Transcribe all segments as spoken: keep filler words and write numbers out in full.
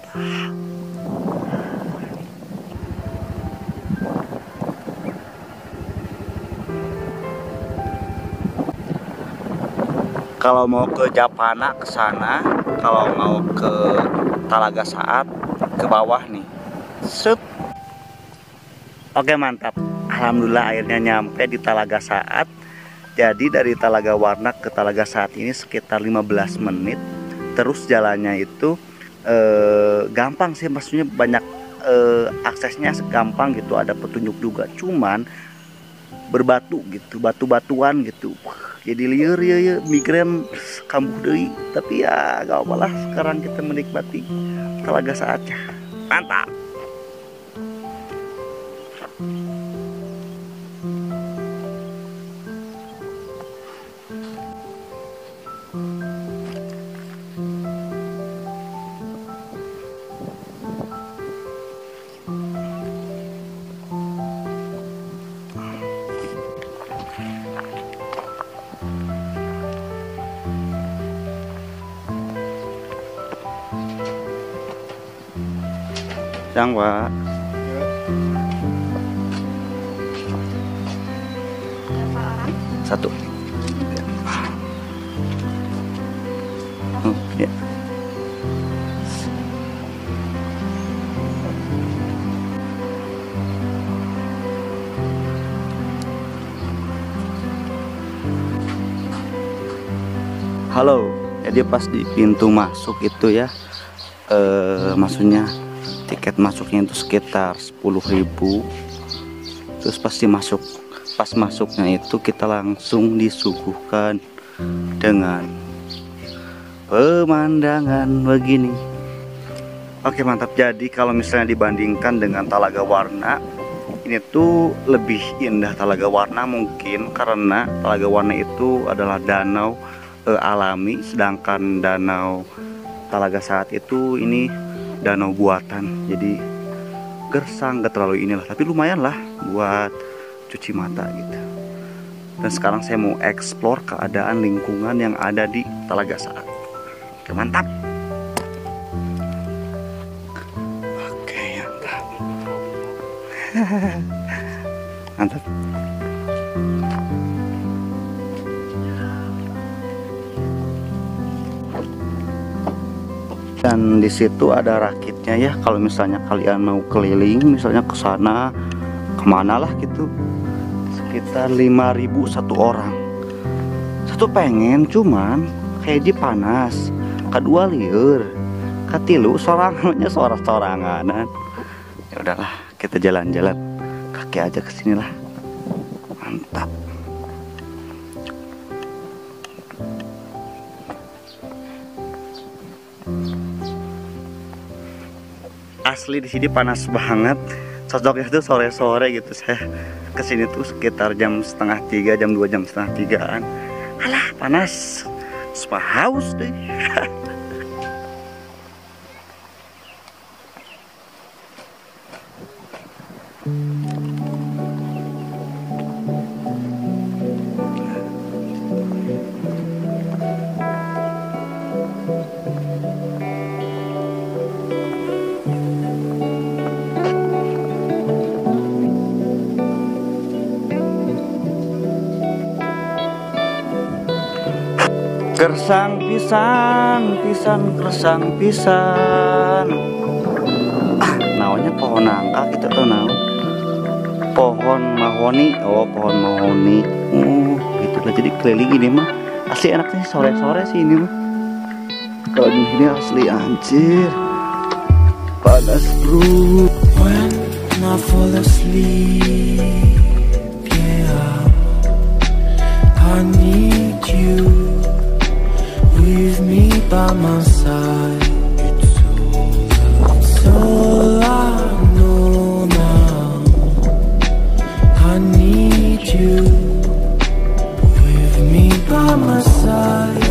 Kalau mau ke Japana ke sana, kalau mau ke Talaga Saat ke bawah nih. Set. Oke, mantap. Alhamdulillah akhirnya nyampe di Talaga Saat. Jadi dari Talaga Warna ke Talaga Saat ini sekitar lima belas menit. Terus jalannya itu eh, gampang sih, maksudnya banyak eh, aksesnya gampang gitu, ada petunjuk juga. Cuman berbatu gitu, batu-batuan gitu. Jadi liar ya, ya migrain kambuh deui, tapi ya gak apa lah, sekarang kita menikmati Talaga Saatnya. Mantap. Siang, Pak. Satu. Oh, ya. Halo. Jadi pas di pintu masuk itu ya, eh, maksudnya tiket masuknya itu sekitar sepuluh ribu. Terus pasti masuk, pas masuknya itu kita langsung disuguhkan dengan pemandangan begini. Oke, mantap. Jadi kalau misalnya dibandingkan dengan Talaga Warna, ini tuh lebih indah Talaga Warna mungkin karena Talaga Warna itu adalah danau eh, alami, sedangkan danau Talaga Saat itu ini danau buatan. Jadi gersang, gak terlalu inilah, tapi lumayan lah buat cuci mata gitu. Dan sekarang saya mau explore keadaan lingkungan yang ada di Talaga Saat. Oke, mantap. Oke, mantap. Mantap. Dan di situ ada rakitnya ya. Kalau misalnya kalian mau keliling, misalnya ke sana, kemana lah gitu, sekitar lima ribu satu orang. Satu pengen, cuman kayak di panas. Kedua liur, katilu sorangannya sorak-soranganan. Ya udahlah, kita jalan-jalan kaki aja ke sini lah. Mantap. Asli di sini panas banget. Cocoknya tuh sore-sore gitu. Saya kesini tuh sekitar jam setengah tiga, jam dua, jam setengah tigaan. Alah, panas. Sumpah haus deh. Gersang pisan, pisan gersang pisan. Ah, naonnya pohon nangka kita tuh naon? Pohon mahoni, oh pohon mahoni. Oh, gitu lah. Jadi keliling ini mah asli enaknya sore-sore sih ini mah. Kalau di sini asli anjir. Panas bro. When I fall asleep, yeah, I need you. Leave me by my side. It's all, it's all I know now. I need you. With me by my side.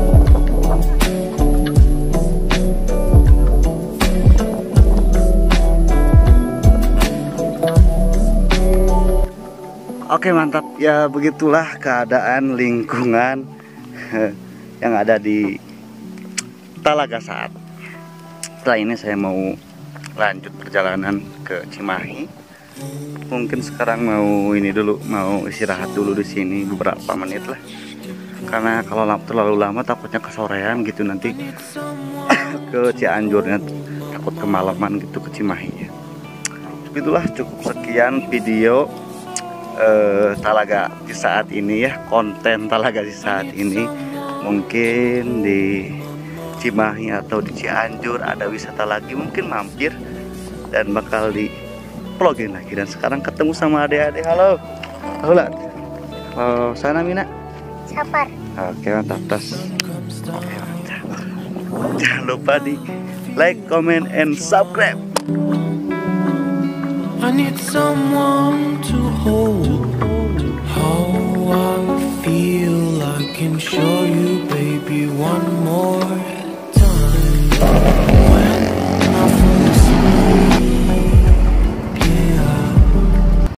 Oke, mantap. Ya begitulah keadaan lingkungan yang ada di Talaga Saat. Setelah ini saya mau lanjut perjalanan ke Cimahi. Mungkin sekarang mau ini dulu, mau istirahat dulu di sini beberapa menit lah. Karena kalau terlalu lama takutnya kesorean gitu, nanti ke Cianjurnya takut kemalaman gitu ke Cimahi ya. Itulah, cukup sekian video eh, Talaga di saat ini ya, konten Talaga di saat ini. Mungkin di Cimahi atau di Cianjur ada wisata lagi, mungkin mampir dan bakal di vlogin lagi. Dan sekarang ketemu sama adik-adik. Halo, halo, halo, sana Mina. Sabar. Oke, mantap, tas. Oke, mantap. Jangan lupa di like, comment, and subscribe. I need someone to hold. How I feel, I can show you, baby, one more